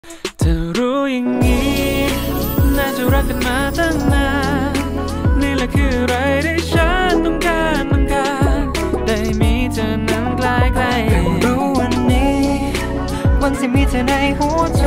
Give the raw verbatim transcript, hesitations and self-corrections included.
เธอรู้อย่างนี้น่าจะรักกันมาตั้งนานนี่แหละคืออะไรที่ฉันต้องการต้องการได้มีเธอนั้นใกล้ๆรู้วันนี้วันที่มีเธอในหัวใจ